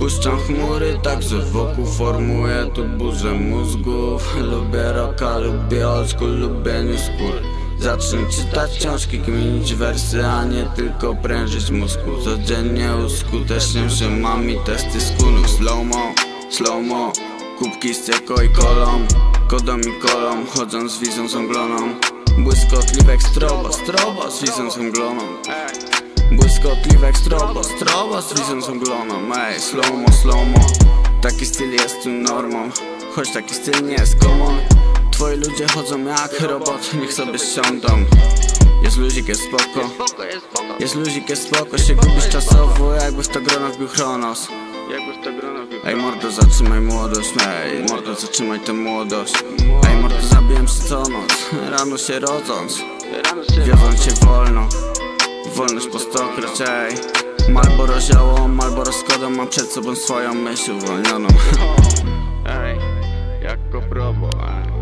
Puszczam chmury, także wokół formuję tu burzę mózgów. Lubię rocka, lubię old school, lubię new school. Zacznę czytać książki, kminić wersy, a nie tylko prężyć mózgu. Codziennie uskuteczniam się mami testy z kunów. Slow-mo, kubki z cieko i kolą, kodą i kolą, chodząc z wizją zamgloną. Błyskotliwek strobo z wizją zamgloną. Błyskotliwek strobo z wizją zamgloną. Ej, slow-mo, taki styl jest tu normą, choć taki styl nie jest common. Twoi ludzie chodzą jak roboty, niech sobie siądą. Jest luzik, jest spoko. Jest luzik, jest spoko. Się gubisz czasowo, jakby w to grono wbił Chronos. Ej mordo, zatrzymaj młodość. Ej mordo, zatrzymaj tę młodość. Ej mordo, zabiłem się co noc, rano się rodząc, wiodąc się wolno. Wolność po stokroć, ej. Marlboro zioło, Marlboro z kodą, mam przed sobą swoją myśl uwolnioną. Ej, jak koprobo, ej.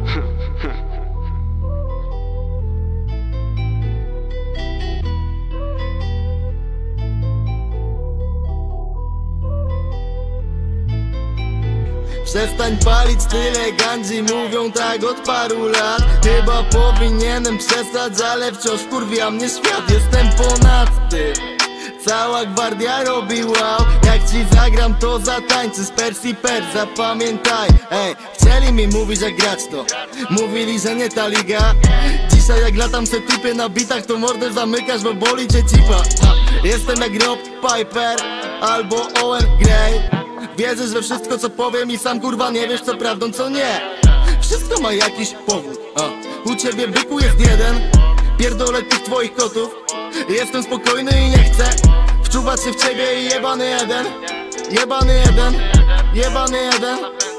Przestań palić tyle gandzi, mówią tak od paru lat. Chyba powinienem przestać, ale wciąż kurwia mnie świat. Jestem ponad tym, cała gwardia robi wow. Jak ci zagram to zatańczy z Persji per, zapamiętaj. Ej, chcieli mi mówić jak grać to, mówili, że nie ta liga. Dzisiaj jak latam se typie na bitach, to mordę zamykasz, bo boli cię cipa. Jestem jak Rob Piper albo Owen Gray. Wierzysz we wszystko co powiem i sam kurwa nie wiesz co prawdą co nie. Wszystko ma jakiś powód, u ciebie byku jest jeden. Pierdolę tych twoich kotów. Jestem spokojny i nie chcę wczuwać się w ciebie i jebany jeden. Jebany jeden, jebany jeden.